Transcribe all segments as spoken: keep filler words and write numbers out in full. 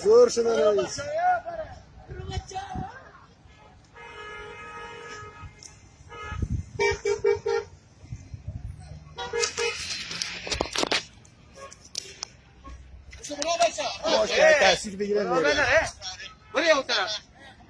زور شده رئیس. باشه تاثیر بگیره میره. برای اون طرف.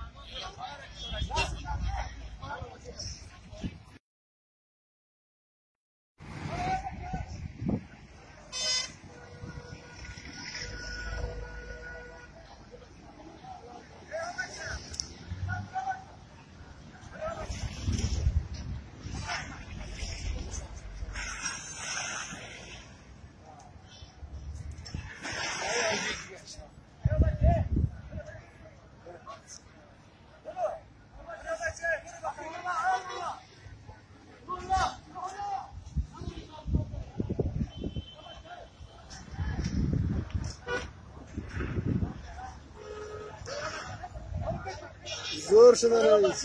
زور شده رئیس.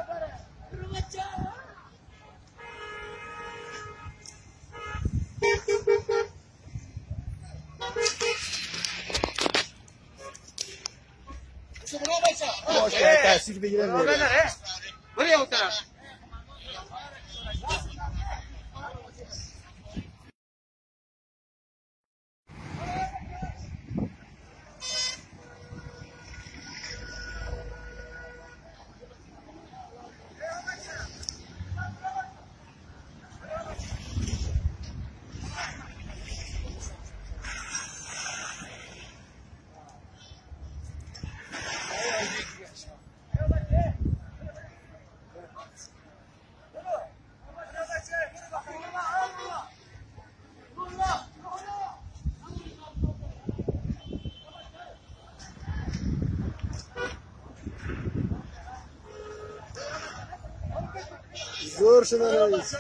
باشه تاثیر بگیره میره. برای اون طرف. زور شده رئیس.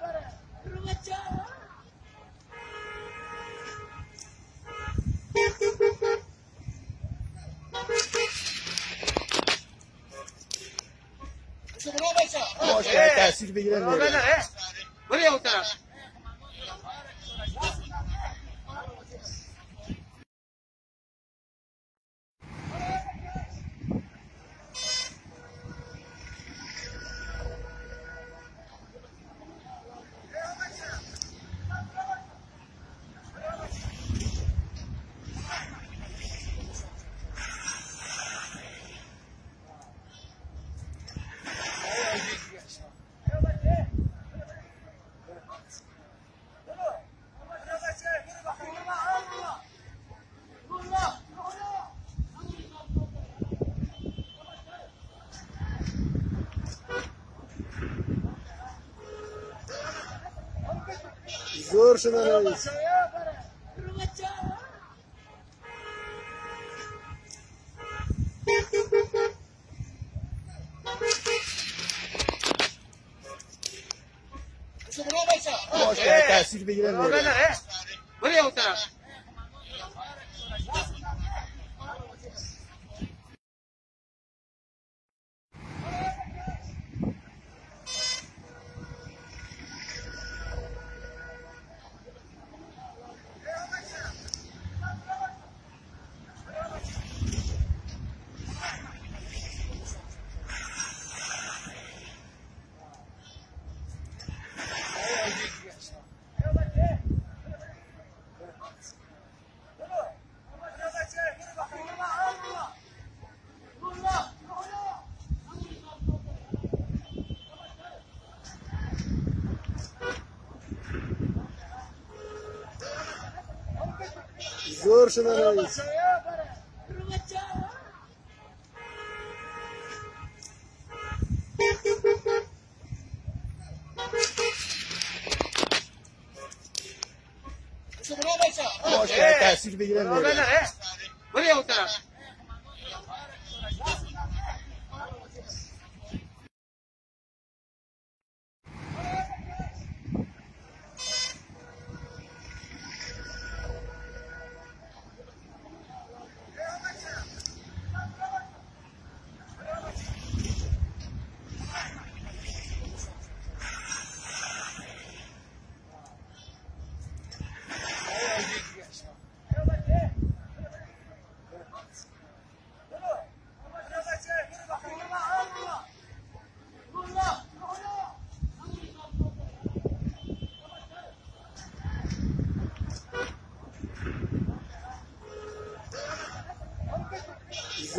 باشه تاثیر بگیره میره. برای اون طرف. زور شده رئیس. باشه تاثیر بگیره میره. برای اون طرف. زور شده رئیس. برای اون طرف. باشه تاثیر بگیره میره. برای اون طرف. زور شده رئیس. باشه تاثیر بگیره میره. برای اون طرف.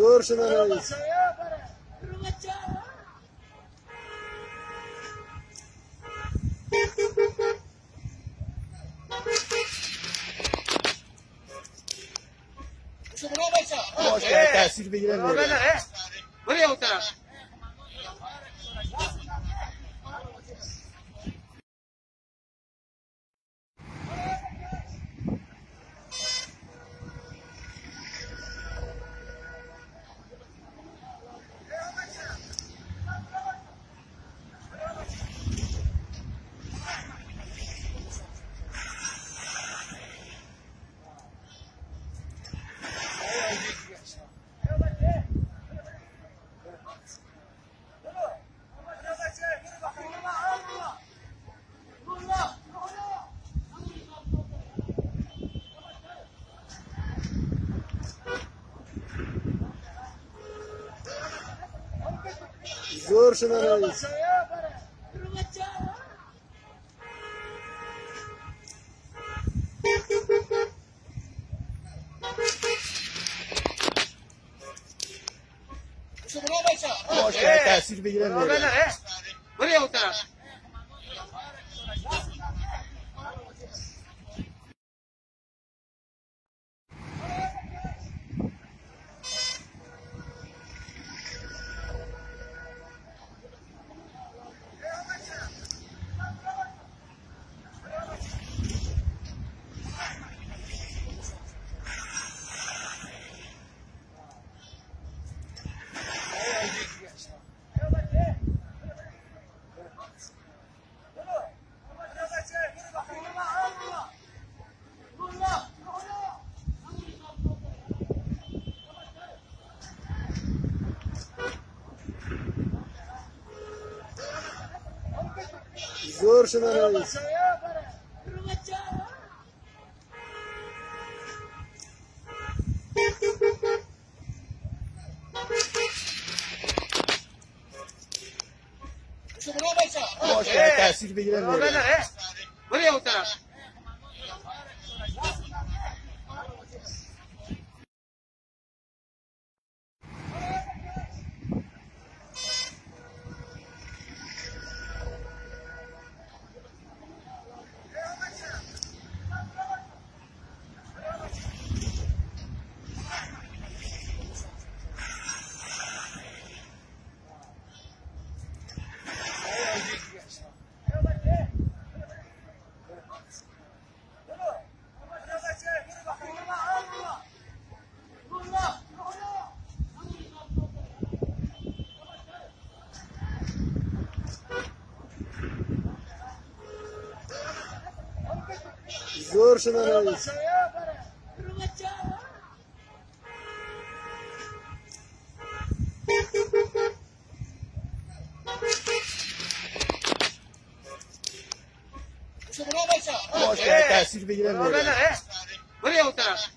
زور شده رئیس. باش باید تاثیر بگیرم میره. برای اون طرف. زور شده رئیس. باش باید تاثیر بگیرم میره. برای اون طرف. زور شده رئیس. باش باید تاثیر بگیرم میره. برای اون طرف. زور شده رئیس. باش باید تاثیر بگیرم میره. برای اون طرف.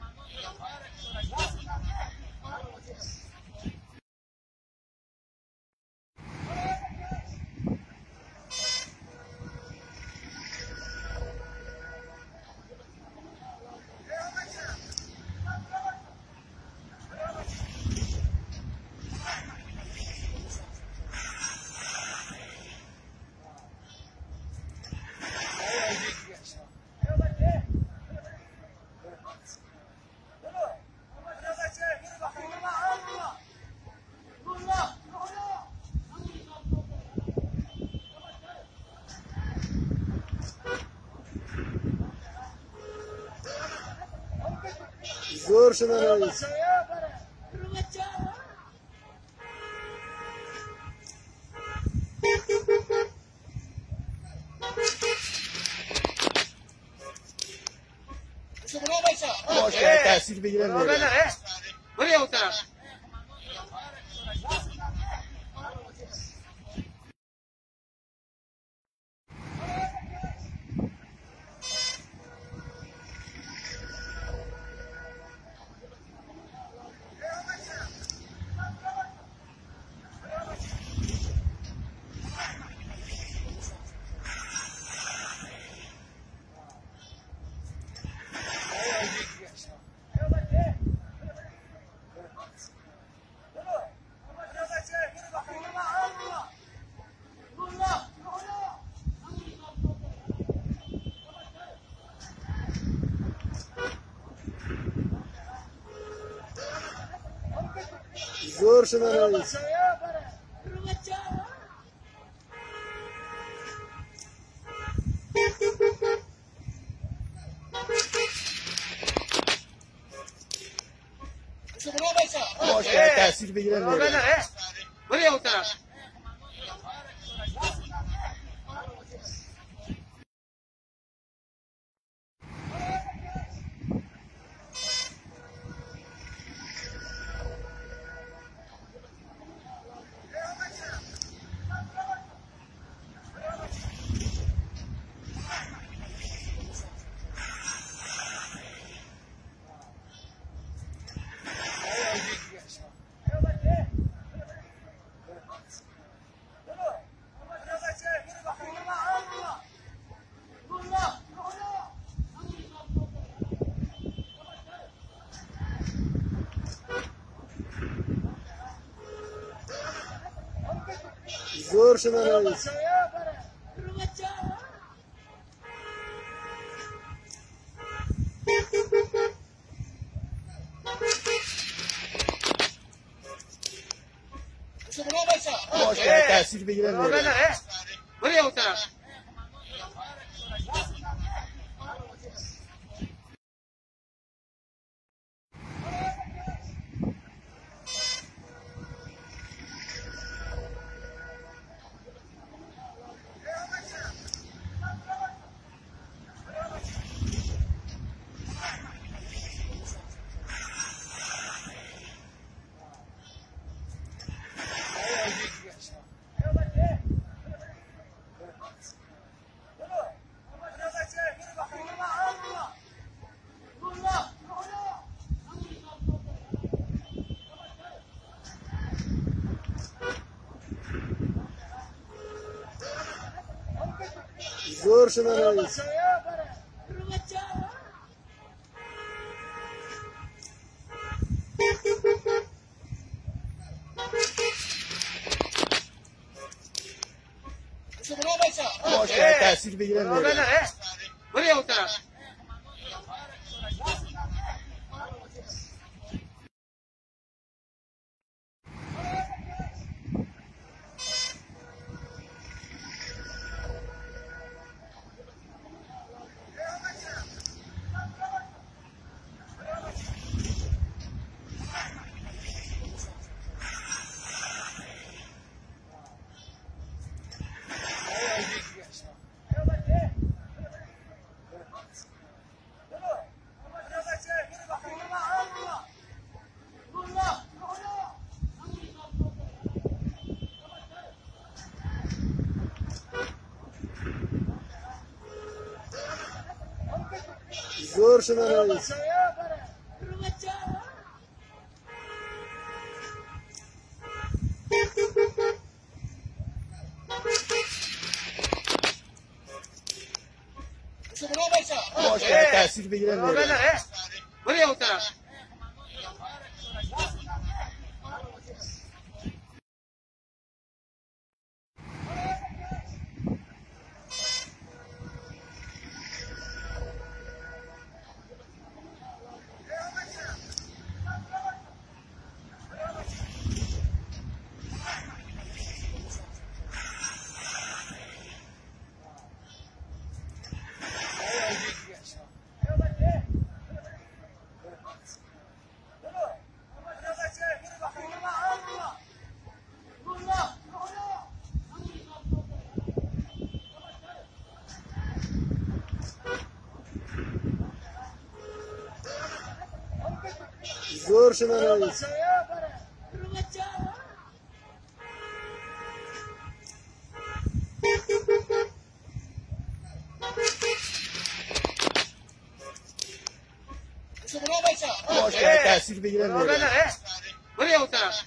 زور شده رئیس. برای اون طرف. باش باید تاثیر بگیرم میره. برای اون طرف. زور شده رئیس. باش باید تاثیر بگیرم میره. برای اون طرف. زور شده رئیس. باش باید تحصیل بگیرم میره. بری اون طرف. زور شده رئیس. باش باید تحصیل بگیرم میره. بری اون طرف. زور شده رئیس. باش باید تحصیل بگیرم میره. بری اون طرف. زور شده رئیس. باش باید تحصیل بگیرم میره. بری اون طرف. زور شده رئیس. بری اون طرف. باش باید تحصیل بگیرم میره. بری اون طرف. زور شده رئیس. بری اون طرف. زور شده رئیس. باش باید تحصیل بگیرم میره. بری اون طرف.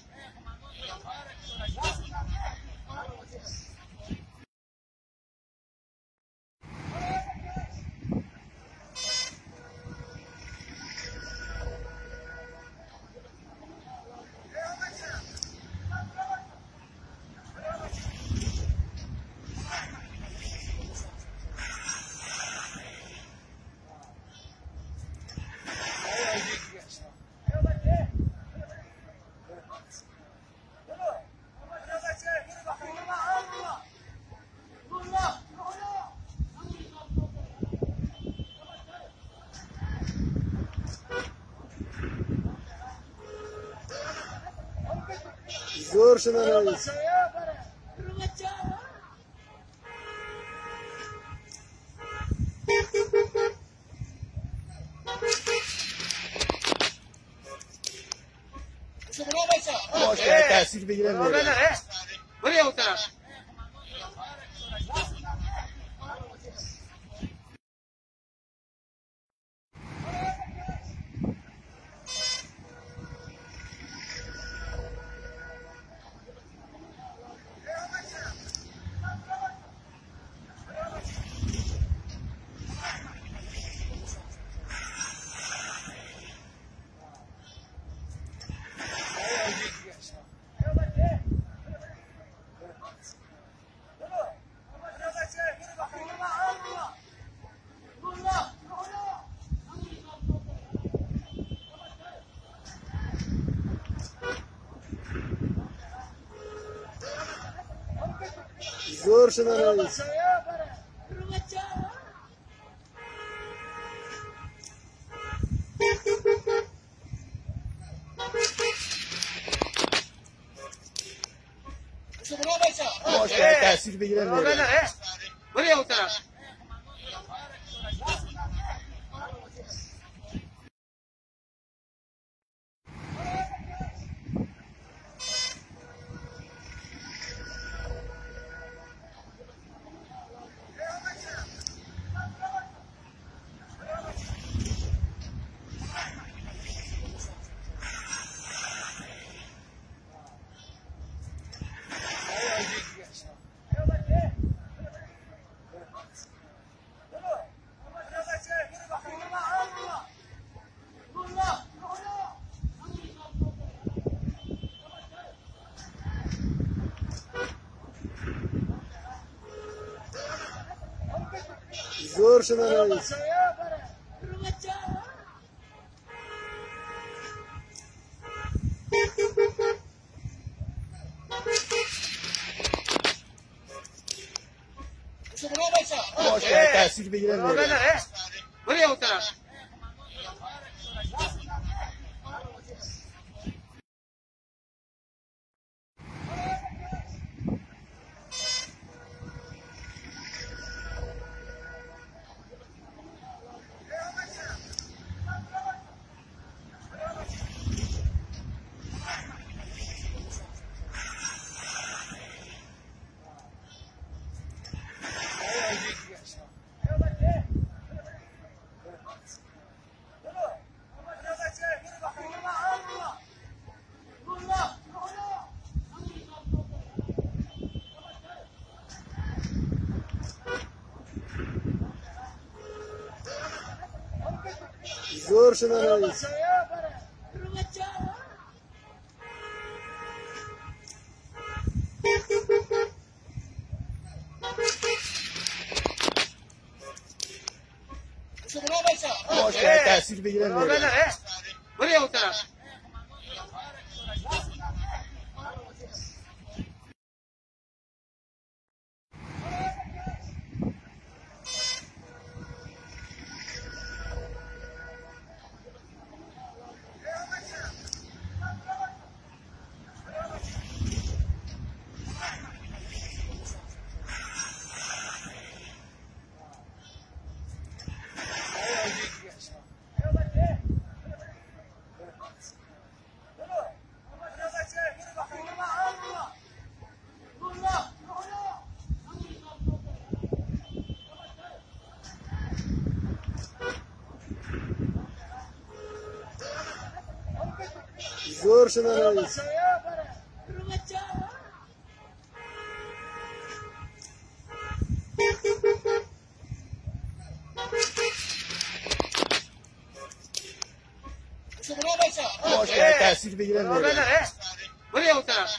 زور شده رئیس. باش باید تحصیل بگیرم میره. برای اون طرف. زور شده رئیس. باش باید تحصیل بگیرم میره. برای اون طرف. زور شده رئیس. باش باید تحصیل بگیرم میره. برای اون طرف. زور شده رئیس. باش باید تحصیل بگیرم میره. برای اون طرف. زور شده رئیس. باش باید تحصیل بگیرم میره. برای اون طرف.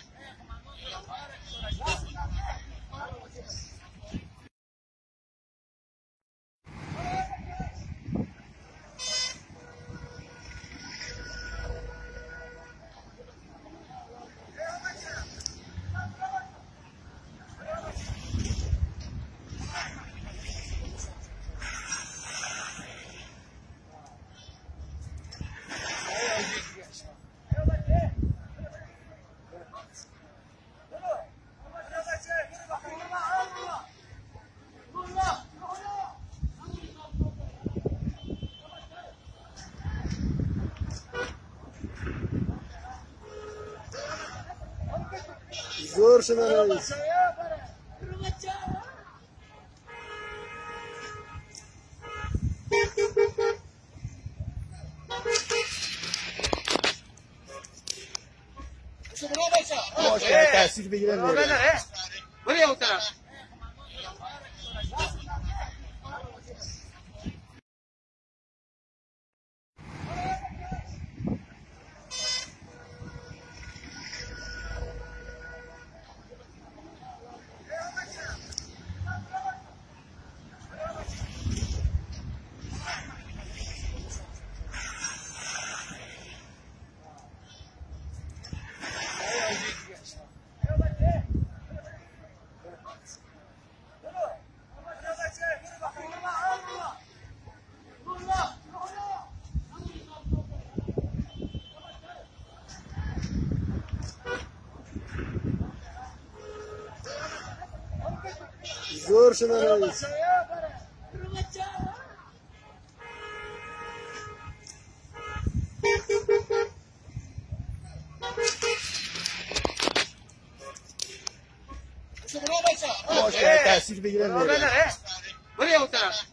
زور شده رئیس. باشه تحصیل بگیرم میره. برو اون طرف. زور شده رئیس. باشه تحصیل بگیرم میره. برو اون طرف.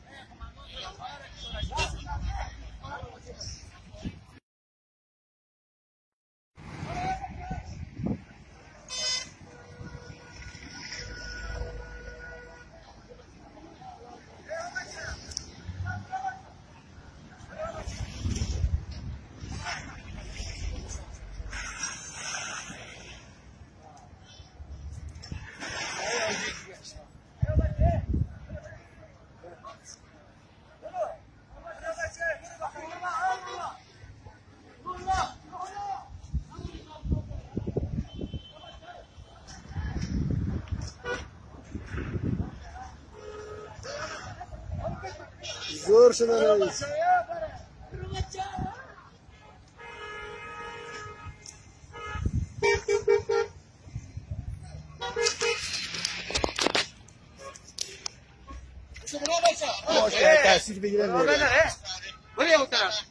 زور شده رئیس. باشه تحصیل بگیرم میره. برو اون طرف.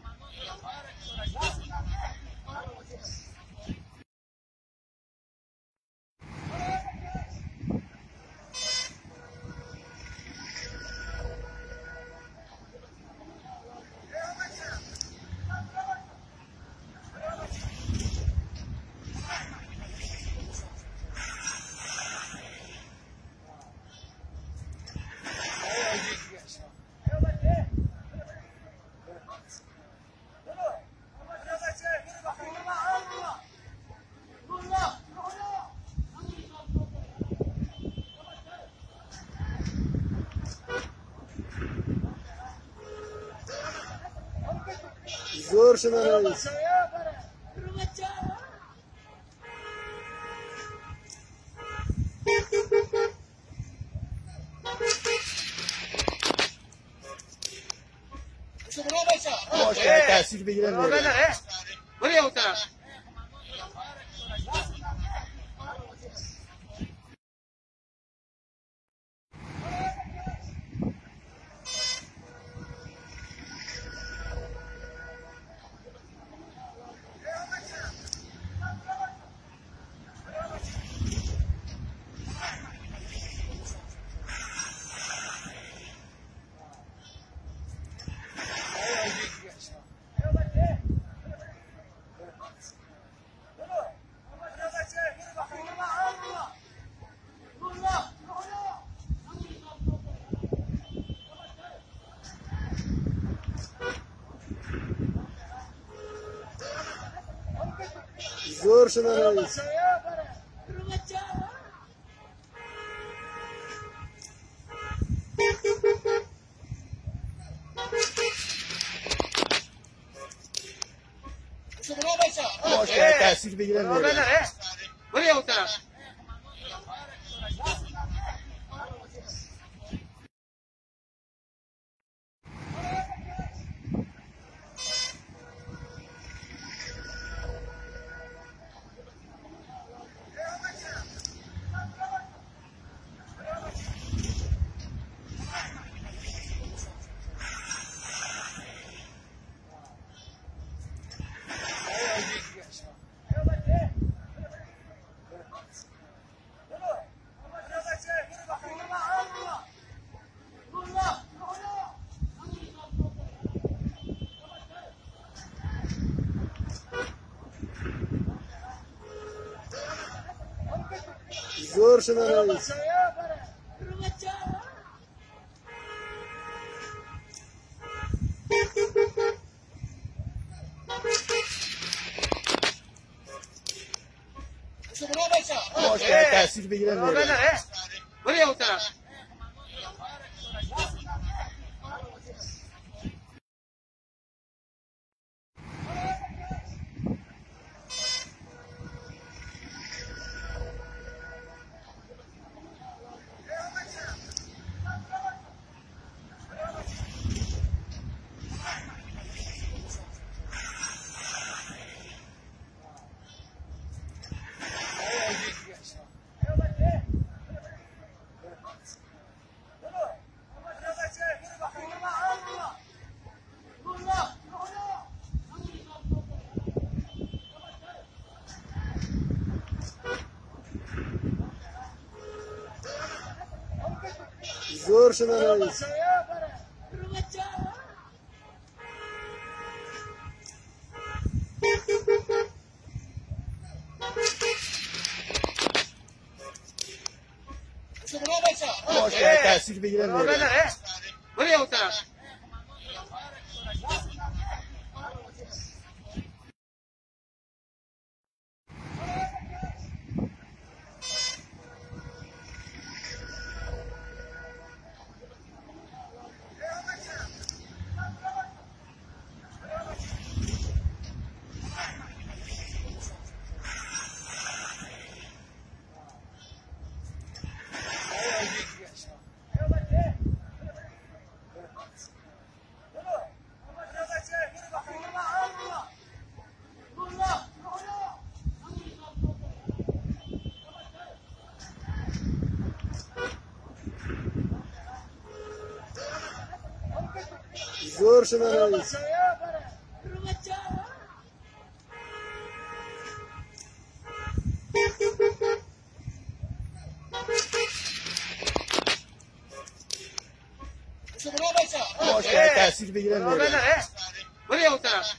زور شده رئیس. باشه تحصیل بگیرم میره. برو اون طرف. زور شده رئیس. باشه تحصیل بگیرم میره. برو اون طرف. زور شده رئیس. باشه تحصیل بگیرم میره. برو اون طرف. زور شده رئیس. باشه تحصیل بگیرم میره. برو اون طرف. زور شده رئیس. باشه تحصیل بگیرم میره. برو اون طرف.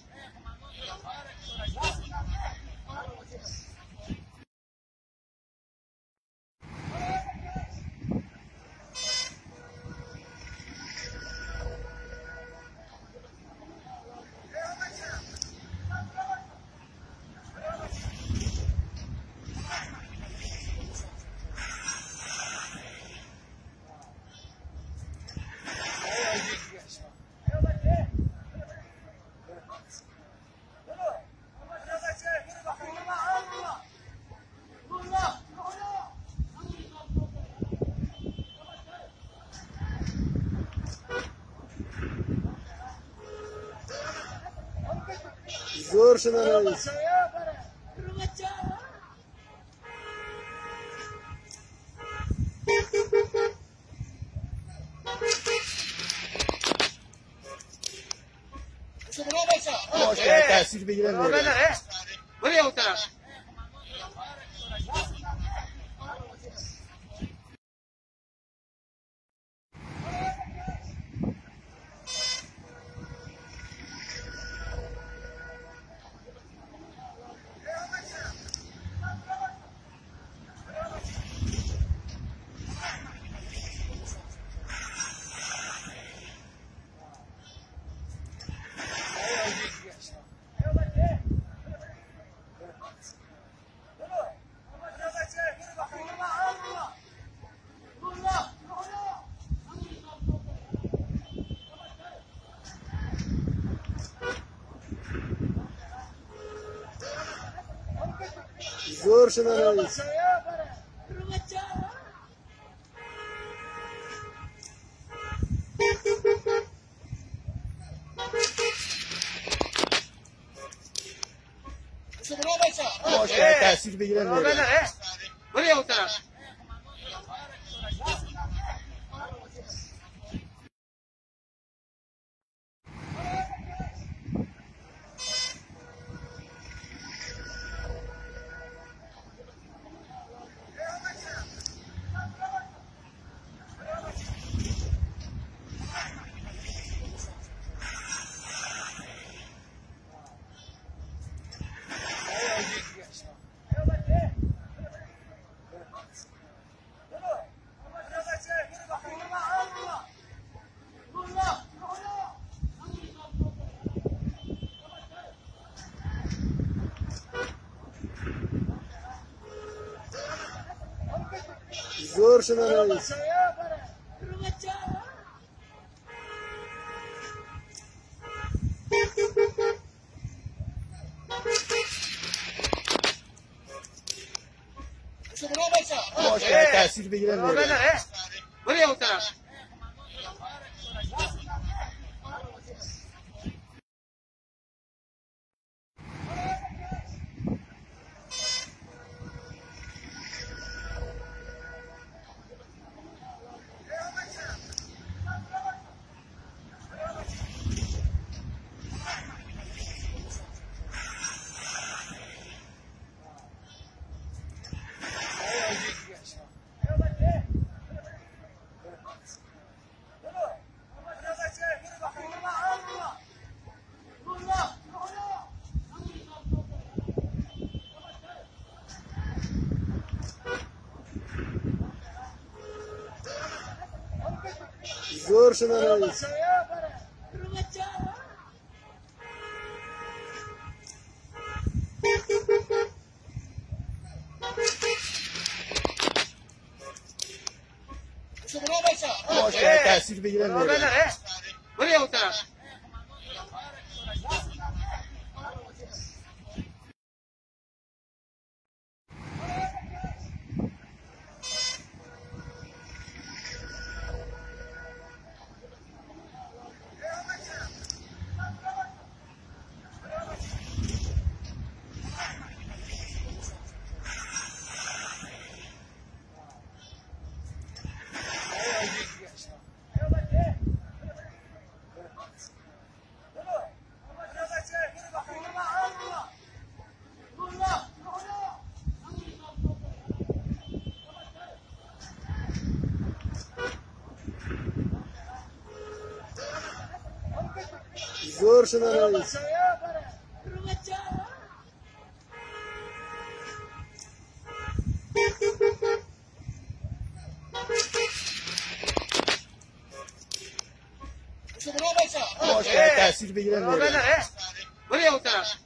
زور شده رئیس. باشه تحصیل بگیرم میره. برو اون طرف. زور شده رئیس. باشه تحصیل بگیرم میره. برو اون طرف. زور شده رئیس. باشه تاثیر بگیرم میره. بله اون طرف. زور شده رئیس. باشه تاثیر بگیرم میره. بله اون طرف. زور شده رئیس. باشه تاثیر بگیرم میره. بله اون طرف.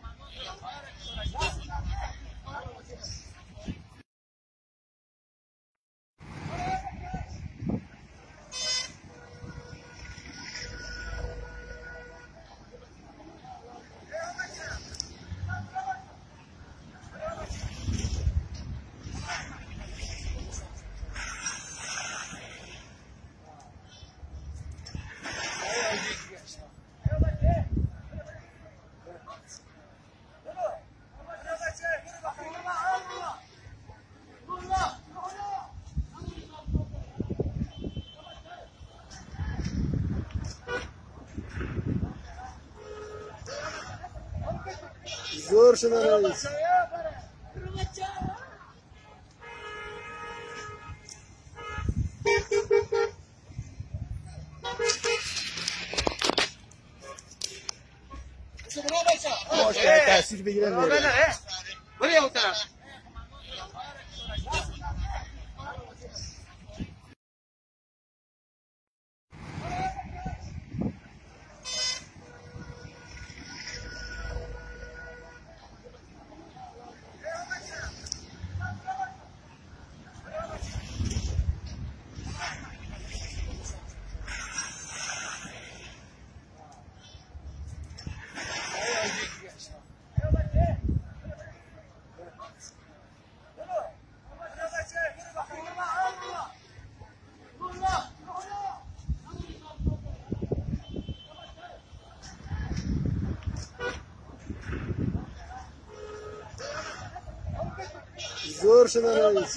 زور شده رئیس. باشه تاثیر بگیرم میره. بله اون طرف. زور شده رئیس.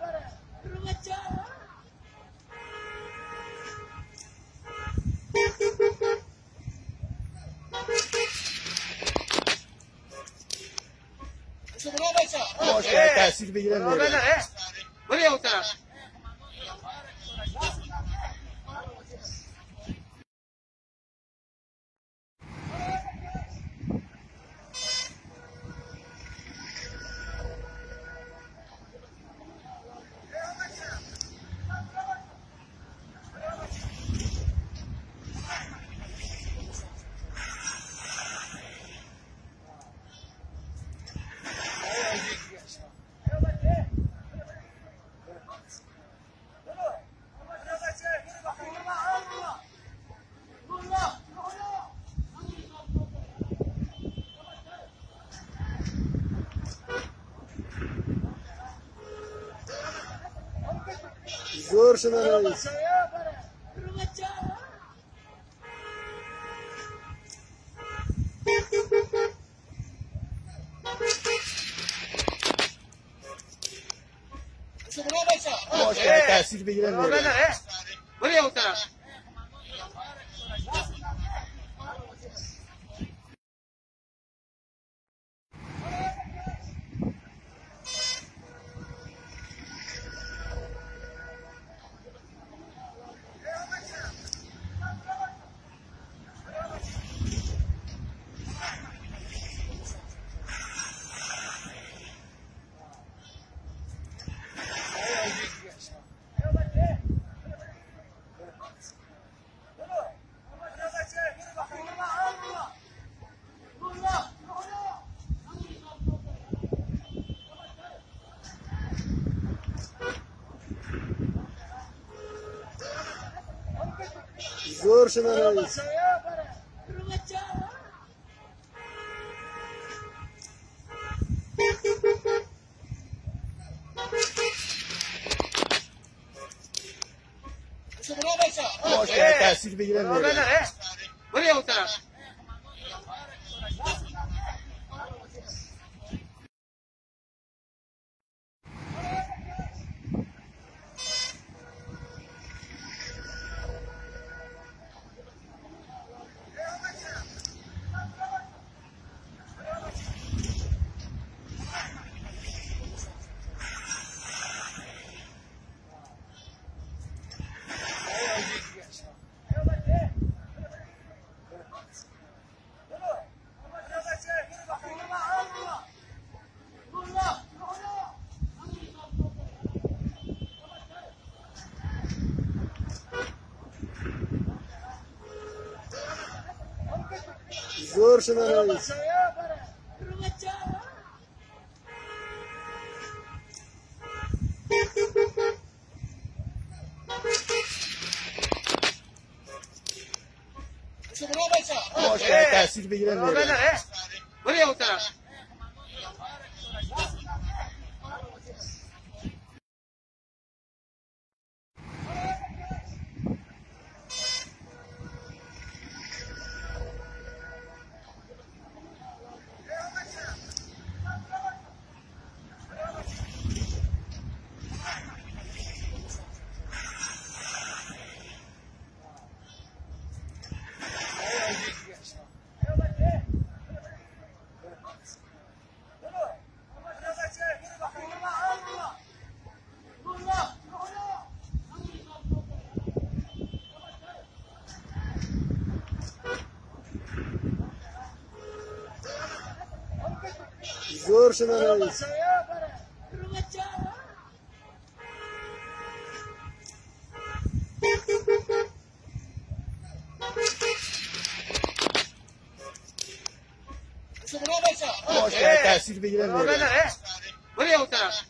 باشه تاثیر بگیرم میره. بله اون طرف. زور شده رئیس. باشه تحصیل بگیرم میره. برو اون طرف. زور شده رئیس. باشه تحصیل بگیرم میره. برو اون طرف. زور شده رئیس. باشه تحصیل بگیرم میره. برو اون طرف. زور شده رئیس. باشه تحصیل بگیرم میره. برو اون طرف.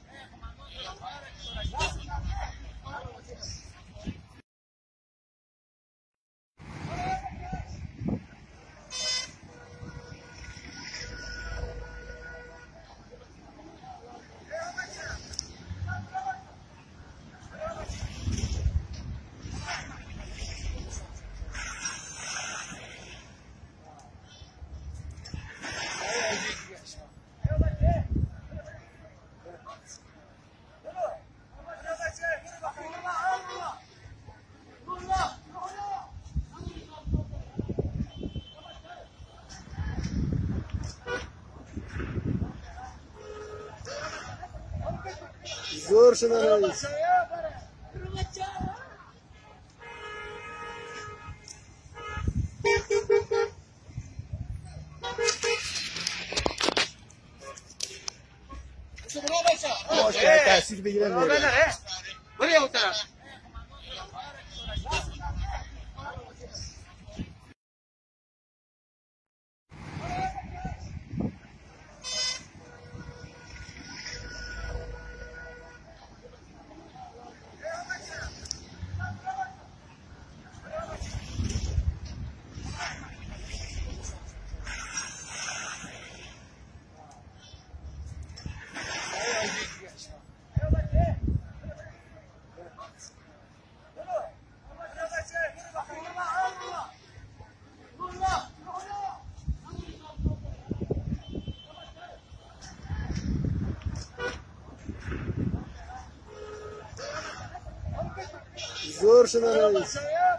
زور شده رئیس. باشه تحصیل بگیرم میره. برو اون طرف. زور شده رئیس.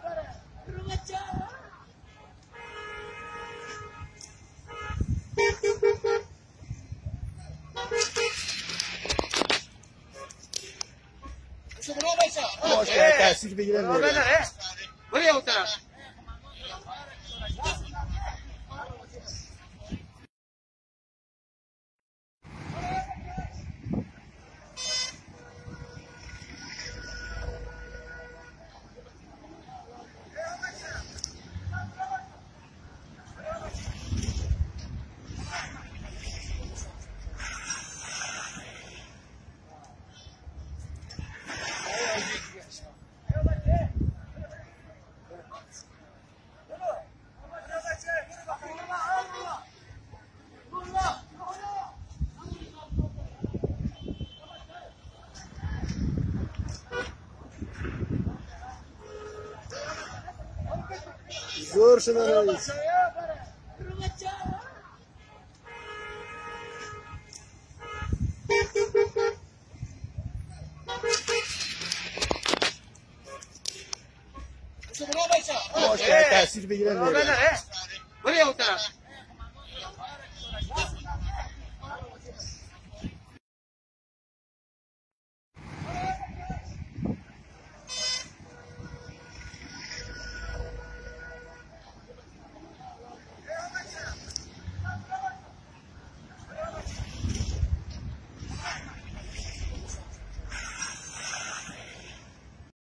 باش باید تحصیل بگیرم برو میرم. بزنه. برو یه اون طرف. زور شده رئیس. باش باید تحصیل بگیرم برو میرم. بزنه. برو یه اون طرف.